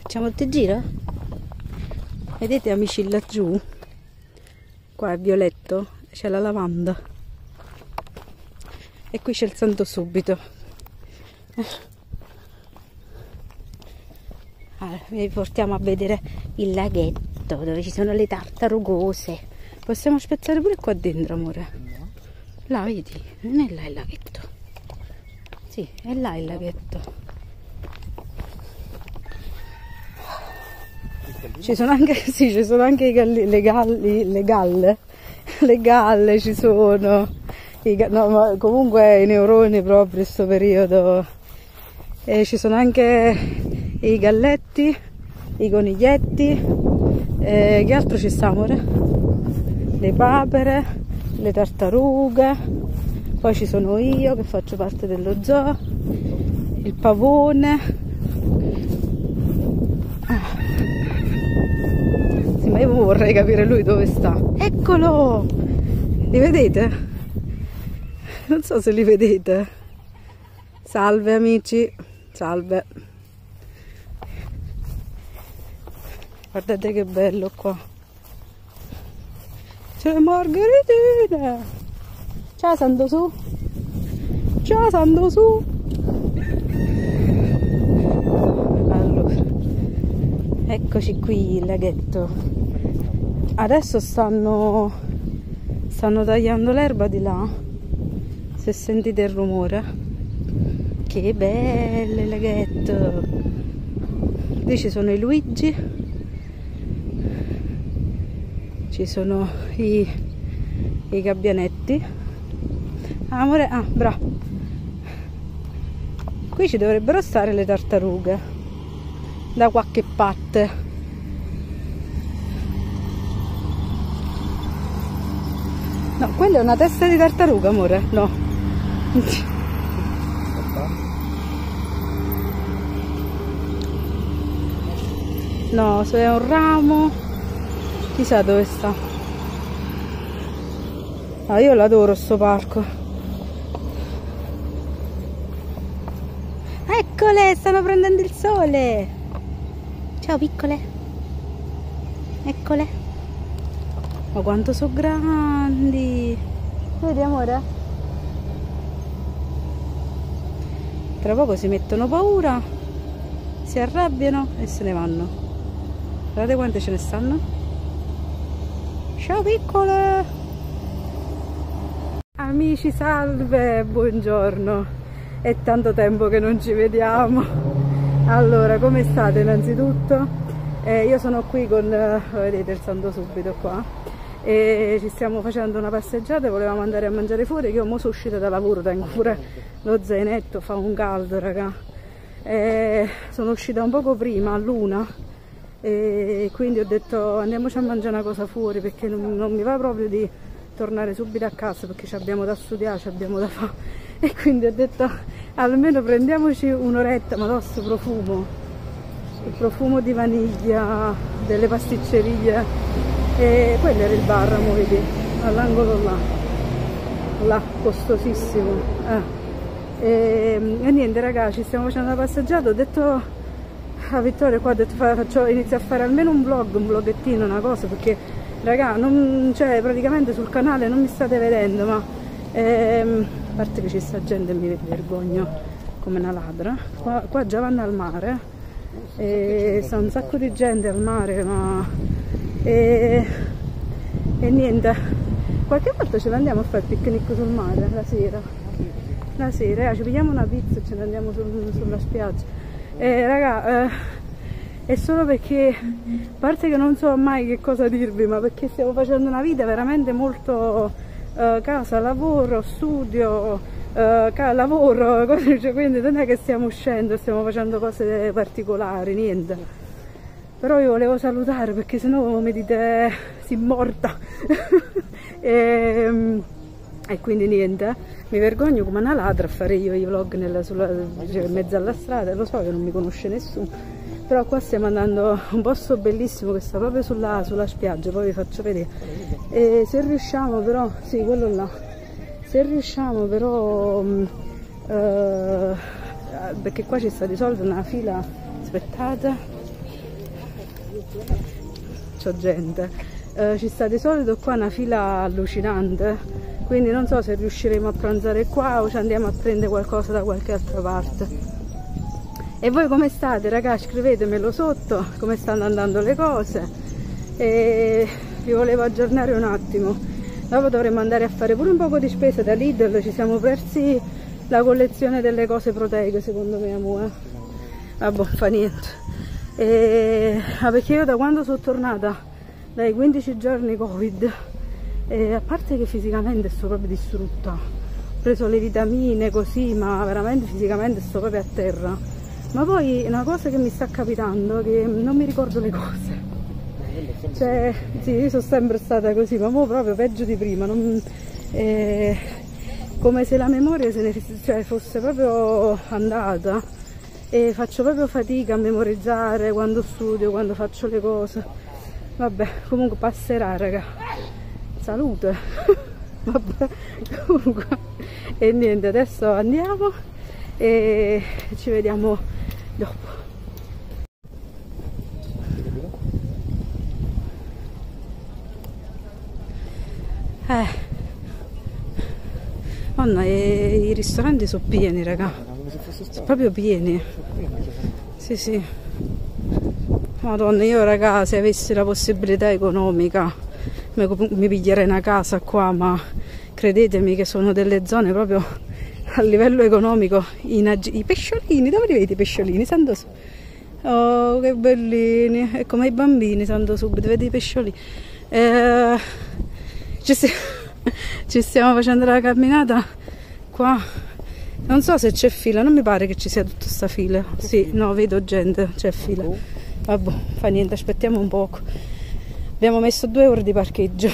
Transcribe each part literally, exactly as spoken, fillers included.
Facciamo il giro? Vedete amici laggiù? Qua è violetto, c'è la lavanda. E qui c'è il Santo Subito. Allora, vi portiamo a vedere il laghetto dove ci sono le tartarugose. Possiamo spezzare pure qua dentro, amore? No. Là, vedi? Non è là il laghetto. Sì, è là il laghetto. Ci sono anche, sì, ci sono anche i galli, le, galli, le galle, le galle ci sono, I, no, ma comunque i neuroni proprio in questo periodo, e ci sono anche i galletti, i coniglietti, e che altro ci sta, amore? Le papere, le tartarughe, poi ci sono io che faccio parte dello zoo, il pavone. Ma io vorrei capire lui dove sta. Eccolo! Li vedete? Non so se li vedete. Salve amici, salve. Guardate che bello qua. C'è le margheritine. Ciao Santo Su. Ciao Santo Su. Allora, eccoci qui il laghetto. Adesso stanno, stanno tagliando l'erba di là, se sentite il rumore. Che bello il laghetto! Lì ci sono i Luigi, ci sono i, i gabbianetti. Ah, amore, ah, bravo! Qui ci dovrebbero stare le tartarughe, da qualche parte. No, quella è una testa di tartaruga, amore? No. No, se è un ramo, chissà dove sta. Ah, io l'adoro sto parco. Eccole, stanno prendendo il sole. Ciao piccole. Eccole. Ma quanto sono grandi! Vedi amore? Tra poco si mettono paura, si arrabbiano e se ne vanno. Guardate quante ce ne stanno. Ciao piccole! Amici, salve, buongiorno. È tanto tempo che non ci vediamo. Allora, come state innanzitutto? Eh, io sono qui con, eh, vedete il Santo Subito qua. E ci stiamo facendo una passeggiata e volevamo andare a mangiare fuori, che io mo sono uscita da lavoro, tengo pure lo zainetto, fa un caldo raga, e sono uscita un poco prima, all'una, e quindi ho detto andiamoci a mangiare una cosa fuori, perché non, non mi va proprio di tornare subito a casa, perché ci abbiamo da studiare, ci abbiamo da fare, e quindi ho detto almeno prendiamoci un'oretta. Ma no, sto profumo, il profumo di vaniglia delle pasticcerie. E quello era il bar, mo vedi, all'angolo là, là, costosissimo. Eh. E, e niente ragazzi, ci stiamo facendo una passeggiata, ho detto a Vittorio qua, ho detto faccio, inizio a fare almeno un vlog, un vloggettino, una cosa, perché raga, non, cioè, praticamente sul canale non mi state vedendo, ma ehm, a parte che ci sta gente e mi vergogno come una ladra, qua, qua già vanno al mare, e sta un sacco di gente al mare, ma... E, e niente, qualche volta ce ne andiamo a fare il picnic sul mare la sera, la sera eh, ci pigliamo una pizza e ce ne andiamo sul, sulla spiaggia. E raga, eh, è solo perché, a parte che non so mai che cosa dirvi, ma perché stiamo facendo una vita veramente molto eh, casa, lavoro, studio, eh, lavoro, cose, quindi non è che stiamo uscendo, stiamo facendo cose particolari, niente. Però io volevo salutare, perché sennò mi dite si morta. e, e quindi niente, mi vergogno come una ladra a fare io i vlog nella, sulla, cioè, in mezzo alla strada. Lo so che non mi conosce nessuno, però qua stiamo andando a un posto bellissimo che sta proprio sulla, sulla spiaggia, poi vi faccio vedere. E se riusciamo però, sì, quello là, se riusciamo però, eh, perché qua ci sta di solito una fila, aspettate, c'ho gente, eh, ci sta di solito qua una fila allucinante, quindi non so se riusciremo a pranzare qua o ci andiamo a prendere qualcosa da qualche altra parte. E voi come state, ragazzi? Scrivetemelo sotto come stanno andando le cose, e vi volevo aggiornare un attimo. Dopo dovremo andare a fare pure un poco di spesa da Lidl, ci siamo persi la collezione delle cose proteiche secondo me, amore. Vabbè, fa niente. E... ah, perché io da quando sono tornata dai quindici giorni Covid, e a parte che fisicamente sto proprio distrutta, ho preso le vitamine così, ma veramente fisicamente sto proprio a terra. Ma poi una cosa che mi sta capitando è che non mi ricordo le cose. Cioè, sì, io sono sempre stata così, ma mo proprio peggio di prima. Non, eh, come se la memoria se ne, cioè, fosse proprio andata, e faccio proprio fatica a memorizzare quando studio, quando faccio le cose. Vabbè, comunque passerà, raga. Salute. Vabbè, comunque. E niente, adesso andiamo e ci vediamo dopo. Eh, Madonna, e i ristoranti sono pieni, raga. Sono proprio pieni. Sì, sì. Madonna, io, raga, se avessi la possibilità economica mi, mi piglierei una casa qua, ma credetemi che sono delle zone proprio a livello economico. I pesciolini, dove li vedi i pesciolini? Santo su. Oh, che bellini. È come i bambini, santo subito, vedi i pesciolini. Eh, ci, stiamo, ci stiamo facendo la camminata qua. Non so se c'è fila, non mi pare che ci sia tutta sta fila. Sì, no, vedo gente, c'è fila. Vabbè, fa niente, aspettiamo un poco. Abbiamo messo due ore di parcheggio.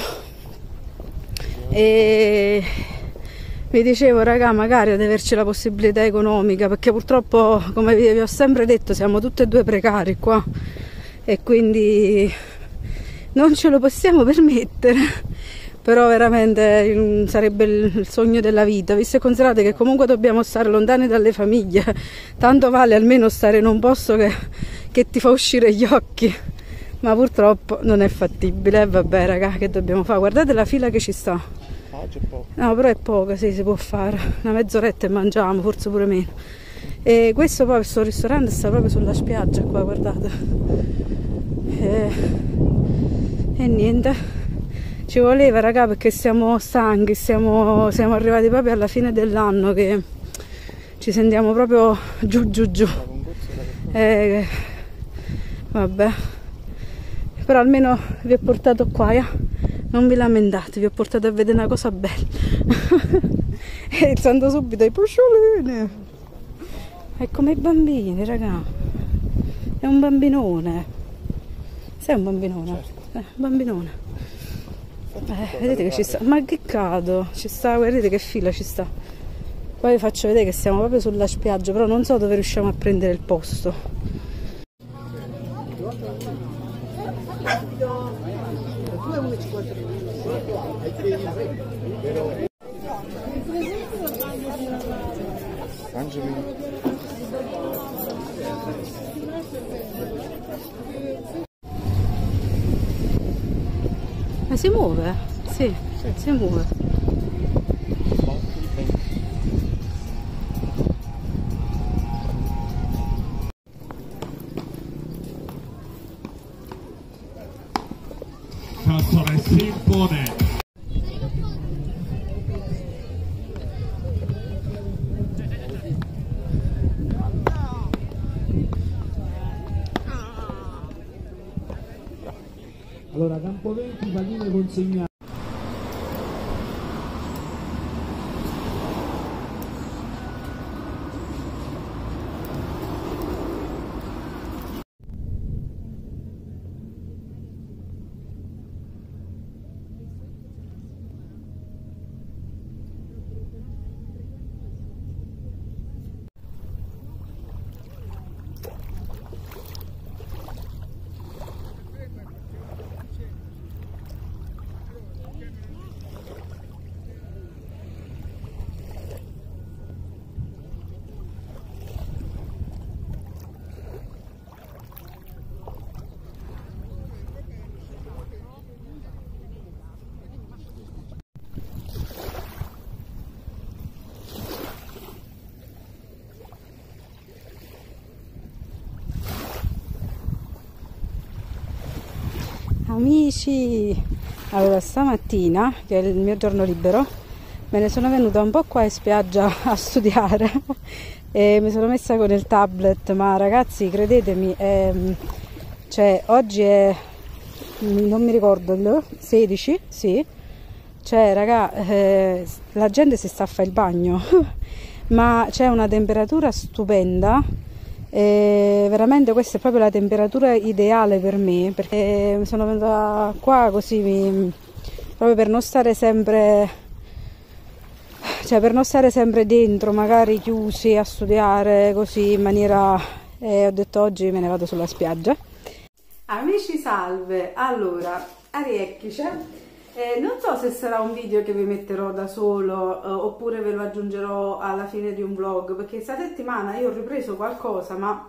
E vi dicevo, raga, magari ad averci la possibilità economica, perché purtroppo, come vi ho sempre detto, siamo tutti e due precari qua, e quindi non ce lo possiamo permettere. Però veramente sarebbe il sogno della vita, visto e considerate che comunque dobbiamo stare lontani dalle famiglie. Tanto vale almeno stare in un posto che, che ti fa uscire gli occhi, ma purtroppo non è fattibile. E vabbè, raga, che dobbiamo fare? Guardate la fila che ci sta. No, però è poca, sì, si può fare una mezz'oretta e mangiamo, forse pure meno. E questo poi, questo ristorante sta proprio sulla spiaggia qua, guardate. E, e niente, ci voleva, raga, perché siamo stanchi, siamo, siamo arrivati proprio alla fine dell'anno che ci sentiamo proprio giù giù giù. E, vabbè, però almeno vi ho portato qua, eh? Non vi lamentate, vi ho portato a vedere una cosa bella. E sanno subito i pesciolini. È come i bambini, raga. È un bambinone. Sei un bambinone? Eh, un bambinone. Eh, vedete che ci sta. Ma che cado! Ci sta, vedete che fila ci sta. Poi vi faccio vedere che siamo proprio sulla spiaggia, però non so dove riusciamo a prendere il posto. Ma si muove? Sì, sì, si muove. Cassone si impone. Allora, Campoventi, palline consegnate. Amici, allora stamattina, che è il mio giorno libero, me ne sono venuta un po' qua in spiaggia a studiare e mi sono messa con il tablet, ma ragazzi credetemi, è, cioè oggi è, non mi ricordo, il sedici, sì, cioè raga, eh, la gente si sta a fare il bagno, ma c'è una temperatura stupenda. E veramente questa è proprio la temperatura ideale per me, perché mi sono venuta qua così mi, proprio per non stare sempre cioè per non stare sempre dentro, magari chiusi a studiare così in maniera, e ho detto oggi me ne vado sulla spiaggia. Amici salve, allora ariecchice. Eh, non so se sarà un video che vi metterò da solo eh, oppure ve lo aggiungerò alla fine di un vlog, perché questa settimana io ho ripreso qualcosa ma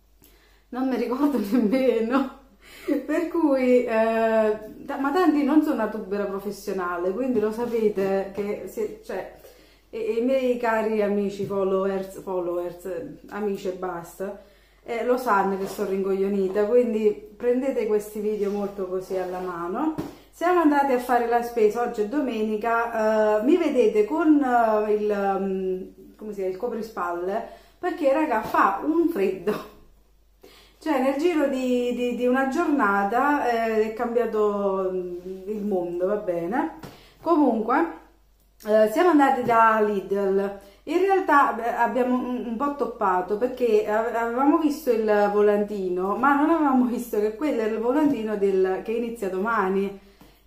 non mi ricordo nemmeno, per cui eh, ma tanti non sono una tubera professionale, quindi lo sapete che se, cioè, i, i miei cari amici followers, followers amici e basta, eh, lo sanno che sono rincoglionita, quindi prendete questi video molto così alla mano. Siamo andati a fare la spesa, oggi è domenica, uh, mi vedete con uh, il, um, come si chiama, il coprispalle, perché raga fa un freddo, cioè nel giro di, di, di una giornata eh, è cambiato il mondo, va bene. Comunque uh, siamo andati da Lidl, in realtà abbiamo un, un po' toppato perché avevamo visto il volantino, ma non avevamo visto che quello è il volantino del, che inizia domani.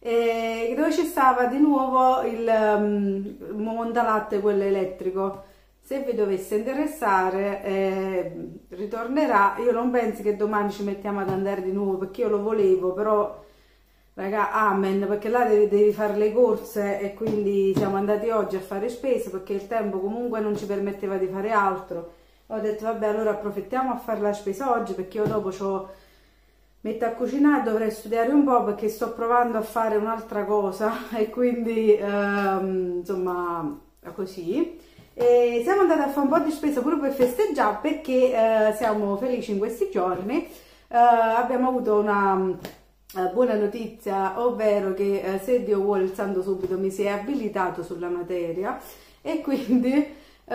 E dove ci stava di nuovo il um, montalatte, quello elettrico. Se vi dovesse interessare eh, ritornerà. Io non penso che domani ci mettiamo ad andare di nuovo, perché io lo volevo, però raga, amen, perché là devi, devi fare le corse e quindi siamo andati oggi a fare spese perché il tempo comunque non ci permetteva di fare altro. Ho detto vabbè, allora approfittiamo a fare la spesa oggi, perché io dopo c'ho metto a cucinare, dovrei studiare un po' perché sto provando a fare un'altra cosa e quindi ehm, insomma così. E siamo andati a fare un po' di spesa pure per festeggiare, perché eh, siamo felici in questi giorni. Eh, abbiamo avuto una eh, buona notizia, ovvero che eh, se Dio vuole il santo subito mi si è abilitato sulla materia e quindi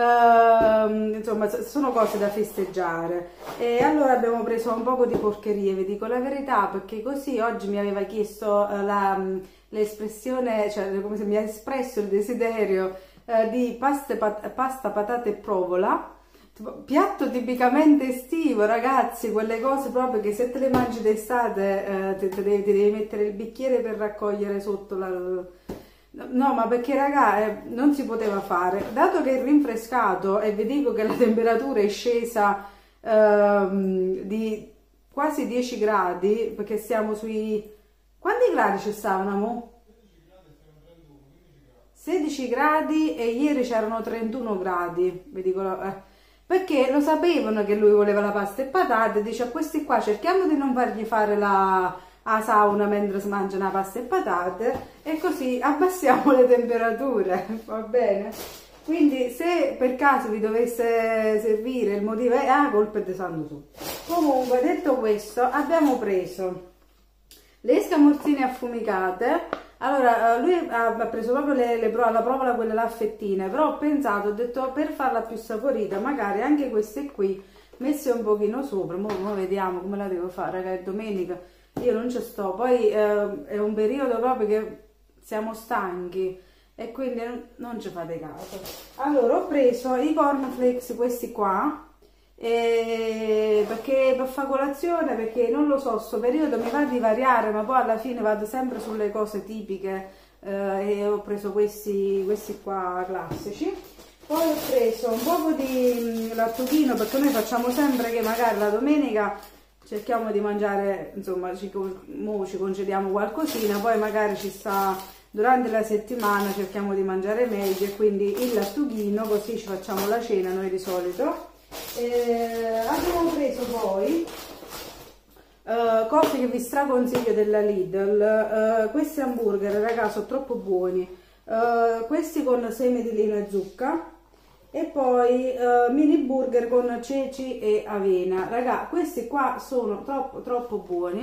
Uh, insomma sono cose da festeggiare. E allora abbiamo preso un poco di porcherie, vi dico la verità, perché così oggi mi aveva chiesto uh, l'espressione, cioè come se mi ha espresso il desiderio uh, di pasta, pat pasta, patate e provola, piatto tipicamente estivo ragazzi, quelle cose proprio che se te le mangi d'estate uh, ti, ti, devi, ti devi mettere il bicchiere per raccogliere sotto la... No, ma perché raga eh, non si poteva fare, dato che è rinfrescato e vi dico che la temperatura è scesa ehm, di quasi dieci gradi, perché siamo sui... Quanti gradi ci stavano? sedici gradi e ieri c'erano trentuno gradi, vi dico, eh, perché lo sapevano che lui voleva la pasta e patate, dice a questi qua cerchiamo di non fargli fare la... a sauna mentre si mangia una pasta e patate e così abbassiamo le temperature, va bene? Quindi se per caso vi dovesse servire il motivo è ah, colpa di santo su. Comunque detto questo abbiamo preso le scamorzine affumicate. Allora lui ha preso proprio le, le, la provola, quelle là fettine, però ho pensato, ho detto per farla più saporita magari anche queste qui messe un pochino sopra. Mo, mo vediamo come la devo fare, raga, è domenica. Io non ci sto, poi eh, è un periodo proprio che siamo stanchi e quindi non ci fate caso. Allora ho preso i cornflakes, questi qua, e perché per fare colazione, perché non lo so, sto periodo mi va di variare, ma poi alla fine vado sempre sulle cose tipiche eh, e ho preso questi, questi qua classici. Poi ho preso un po' di lattuchino, perché noi facciamo sempre che magari la domenica cerchiamo di mangiare, insomma, ci, mo ci concediamo qualcosina, poi magari ci sta durante la settimana, cerchiamo di mangiare meglio e quindi il lattughino, così ci facciamo la cena noi di solito. Eh, abbiamo preso poi uh, cose che vi straconsiglio della Lidl, uh, questi hamburger raga sono troppo buoni, uh, questi con semi di lino e zucca, e poi uh, mini burger con ceci e avena. Raga, questi qua sono troppo troppo buoni.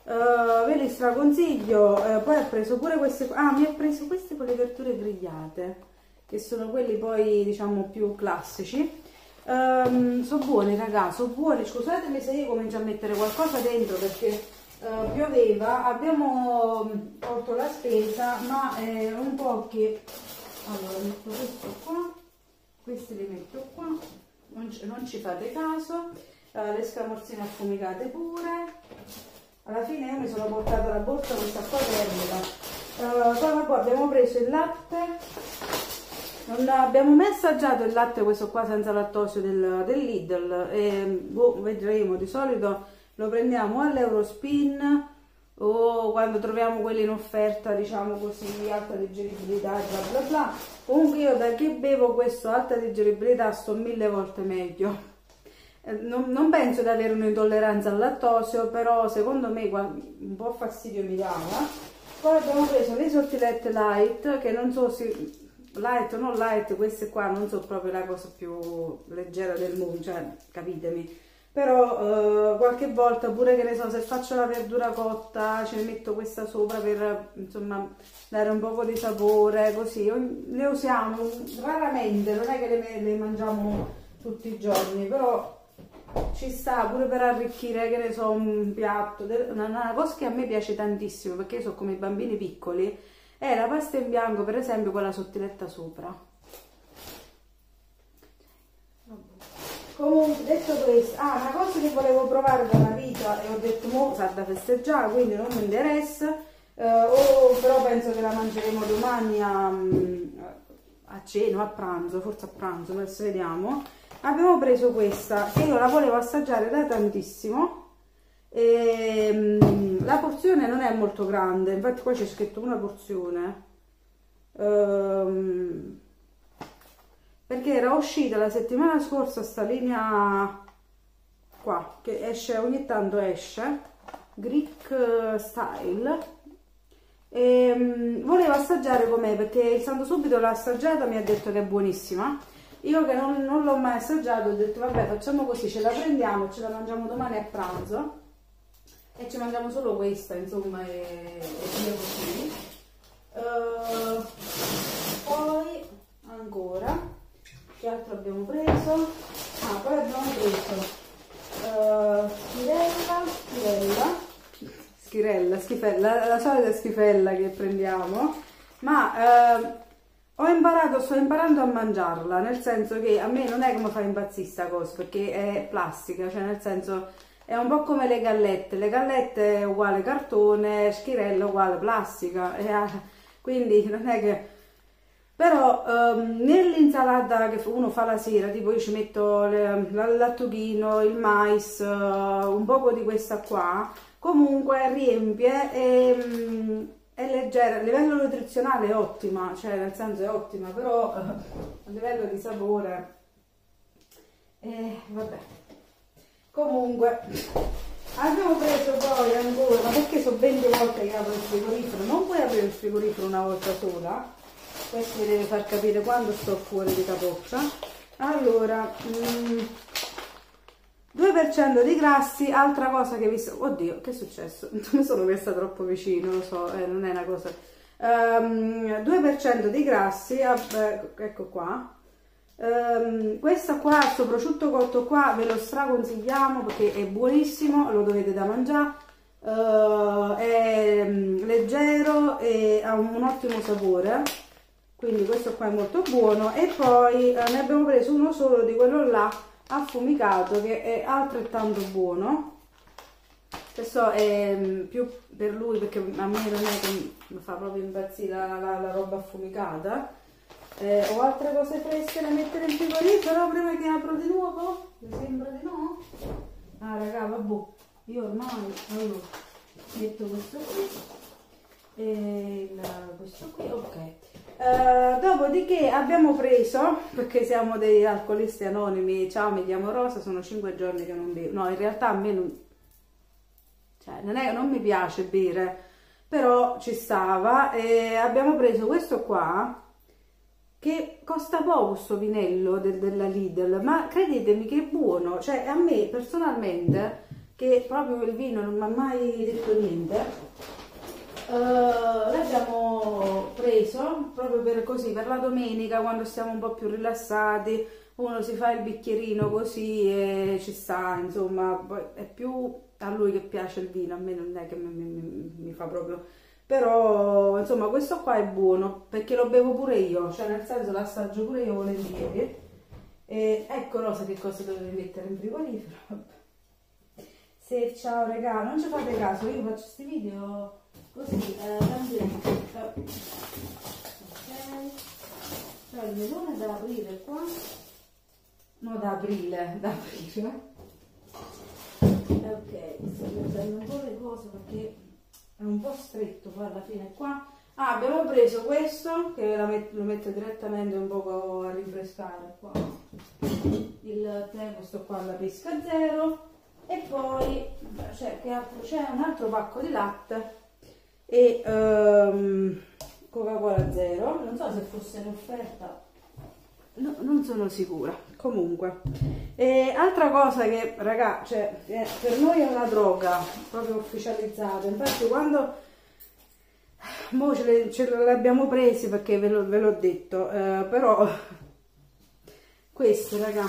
uh, ve li straconsiglio. Uh, poi ho preso pure queste, ah mi ho preso queste con le verdure grigliate, che sono quelli poi diciamo più classici. Um, sono buoni raga, sono buoni. Scusatemi se io comincio a mettere qualcosa dentro perché uh, pioveva, abbiamo tolto la spesa, ma è un po' che, allora metto questo qua, questi li metto qua, non ci, non ci fate caso, uh, le scamorzine affumicate pure. Alla fine io mi sono portata la borsa questa qua termica. Uh, poi vabbè, abbiamo preso il latte, non abbiamo mai assaggiato il latte questo qua senza lattosio del, del Lidl, e boh, vedremo. Di solito lo prendiamo all'Eurospin o quando troviamo quelli in offerta, diciamo così, alta digeribilità, bla bla bla. Comunque io da che bevo questo alta digeribilità sto mille volte meglio. Eh, non, non penso di avere un'intolleranza al lattosio, però secondo me un po' fastidio mi dava. Poi abbiamo preso le sottilette light, che non so se light o non light, queste qua non so proprio la cosa più leggera del mondo, cioè capitemi. Però eh, qualche volta pure, che ne so, se faccio la verdura cotta ci metto questa sopra per insomma dare un po' di sapore, così le usiamo raramente, non è che le, le mangiamo tutti i giorni, però ci sta pure per arricchire, che ne so, un piatto. Una, una cosa che a me piace tantissimo, perché io sono come i bambini piccoli, è la pasta in bianco, per esempio, con la sottiletta sopra. Comunque, detto questo, ah, una cosa che volevo provare da una vita e ho detto mo sa da festeggiare, quindi non mi interessa, eh, o però penso che la mangeremo domani a, a cena o a pranzo, forse a pranzo, adesso vediamo. Abbiamo preso questa, che io la volevo assaggiare da tantissimo, e la porzione non è molto grande, infatti qua c'è scritto una porzione, ehm, perché era uscita la settimana scorsa sta linea qua, che esce ogni tanto, esce Greek Style, e um, volevo assaggiare com'è, perché il Santo Subito l'ha assaggiata, mi ha detto che è buonissima. Io che non, non l'ho mai assaggiato ho detto vabbè, facciamo così, ce la prendiamo, ce la mangiamo domani a pranzo e ci mangiamo solo questa, insomma, e, e via così. Uh, poi ancora che altro abbiamo preso? Ah, poi abbiamo preso uh, schirella, schirella, schirella, schifella, la, la solita schifella che prendiamo, ma uh, ho imparato, sto imparando a mangiarla, nel senso che a me non è che mi fa impazzire sta cosa, perché è plastica, cioè nel senso è un po' come le gallette, le gallette è uguale cartone, schirella uguale plastica, e, quindi non è che... Però um, nell'insalata che uno fa la sera, tipo io ci metto il lattughino, il mais, uh, un poco di questa qua, comunque riempie e um, è leggera, a livello nutrizionale è ottima, cioè nel senso è ottima, però uh, a livello di sapore, eh, vabbè. Comunque abbiamo preso poi ancora, ma perché so venti volte che apro il frigorifero, non puoi aprire il frigorifero una volta sola. Questo mi deve far capire quando sto fuori di capoccia. Allora, mm, due per cento di grassi, altra cosa che vi sto... Oddio, che è successo? Mi sono messa troppo vicino, lo so, eh, non è una cosa... Um, due per cento di grassi, eh, ecco qua. Um, questa qua, questo prosciutto cotto qua, ve lo straconsigliamo perché è buonissimo, lo dovete da mangiare. Uh, è um, leggero e ha un, un ottimo sapore. Quindi questo qua è molto buono. E poi eh, ne abbiamo preso uno solo di quello là affumicato, che è altrettanto buono. Questo è mh, più per lui, perché a me non è che mi fa proprio impazzire la, la, la roba affumicata. Eh, ho altre cose fresche da mettere in frigorifero prima che apro di nuovo? Mi sembra di no? Ah raga, vabbè, io ormai allora metto questo qui e il, questo qui, ok. Uh, dopodiché abbiamo preso, perché siamo dei alcolisti anonimi, ciao mi chiamo Rosa, sono cinque giorni che non bevo, no in realtà a me non, cioè, non, è, non mi piace bere, però ci stava, e abbiamo preso questo qua che costa poco, sto vinello del, della Lidl, ma credetemi che è buono, cioè a me personalmente che proprio il vino non mi ha mai detto niente. Uh, l'abbiamo preso proprio per così, per la domenica, quando stiamo un po' più rilassati, uno si fa il bicchierino così e ci sta, insomma, poi è più a lui che piace il vino, a me non è che mi, mi, mi fa proprio, però insomma questo qua è buono perché lo bevo pure io, cioè nel senso l'assaggio pure io volentieri. E ecco Rosa che cosa dovevi mettere in frigorifero. Se ciao regà, non ci fate caso, io faccio questi video così, eh, ok, c'è il melone da aprire qua, no da aprile, da aprire, ok, sto mettendo un po' le cose perché è un po' stretto poi alla fine qua. Ah, abbiamo preso questo che la met lo metto direttamente un po' a rinfrescare qua, il tè, questo qua alla pesca zero, e poi c'è un altro pacco di latte e um, Coca-Cola zero, non so se fosse in offerta, no, non sono sicura, comunque. E altra cosa che raga, cioè, per noi è una droga proprio ufficializzata, infatti quando mo ce le, ce le abbiamo presi perché ve l'ho detto, eh, però queste raga,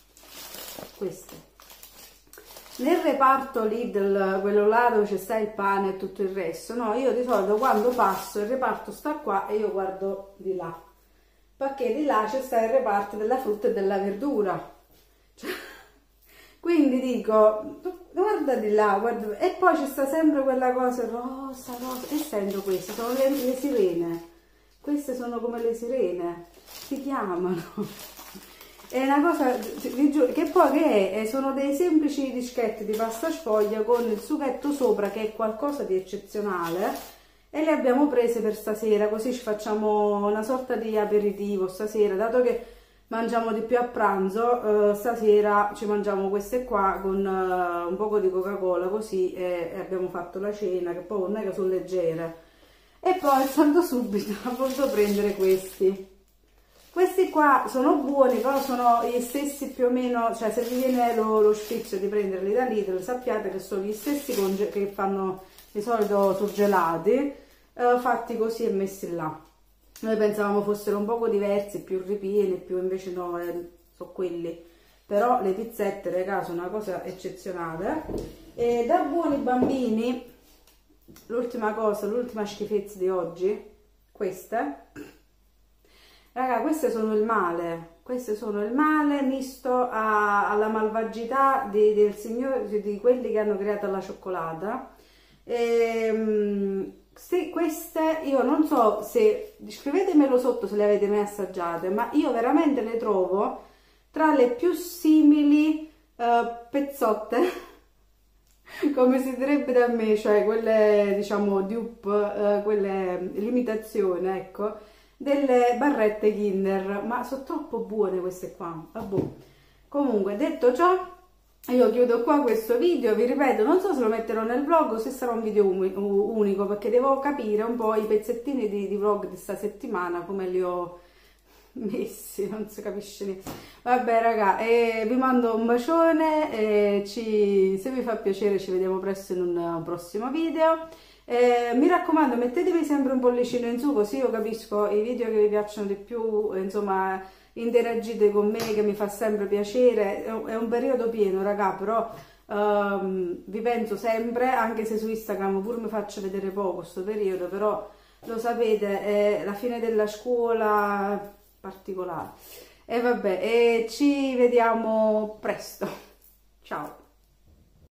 queste nel reparto Lidl, quello là dove c'è sta il pane e tutto il resto, no, io di solito quando passo il reparto sta qua e io guardo di là, perché di là c'è sta il reparto della frutta e della verdura, cioè, quindi dico guarda di là, guarda, e poi c'è sta sempre quella cosa rosa, rosa, e sento queste, sono le, le sirene, queste sono come le sirene, si chiamano. È una cosa, vi giuro, che poi che è? Sono dei semplici dischetti di pasta sfoglia con il sughetto sopra che è qualcosa di eccezionale e le abbiamo prese per stasera, così ci facciamo una sorta di aperitivo stasera, dato che mangiamo di più a pranzo, eh, stasera ci mangiamo queste qua con eh, un poco di Coca-Cola così e, e abbiamo fatto la cena, che poi non è che sono leggere. E poi stando subito ho voluto prendere questi. Questi qua sono buoni, però sono gli stessi più o meno, cioè se vi viene lo, lo sfizio di prenderli da Lidl, sappiate che sono gli stessi che fanno di solito surgelati, eh, fatti così e messi là. Noi pensavamo fossero un poco diversi, più ripieni, più invece no, eh, sono quelli. Però le pizzette, raga, sono una cosa eccezionale. E da buoni bambini, l'ultima cosa, l'ultima schifezza di oggi, queste. Raga, queste sono il male, queste sono il male misto a, alla malvagità di, del signore, di quelli che hanno creato la cioccolata. E, se queste, io non so se, scrivetemelo sotto se le avete mai assaggiate, ma io veramente le trovo tra le più simili uh, pezzotte, come si direbbe da me, cioè quelle diciamo dupe, uh, quelle limitazione, ecco, delle barrette Kinder, ma sono troppo buone queste qua. Vabbè. Comunque, detto ciò, io chiudo qua questo video, vi ripeto, non so se lo metterò nel vlog o se sarà un video unico, perché devo capire un po' i pezzettini di, di vlog di sta settimana, come li ho messi, non si capisce niente. Vabbè raga, eh, vi mando un bacione, e ci, se vi fa piacere ci vediamo presto in un, un prossimo video. Eh, mi raccomando, mettetemi sempre un pollicino in su, così io capisco i video che vi piacciono di più, insomma interagite con me, che mi fa sempre piacere. È un periodo pieno raga, però um, vi penso sempre, anche se su Instagram pure mi faccio vedere poco questo periodo, però lo sapete, è la fine della scuola particolare. E vabbè, e ci vediamo presto, ciao.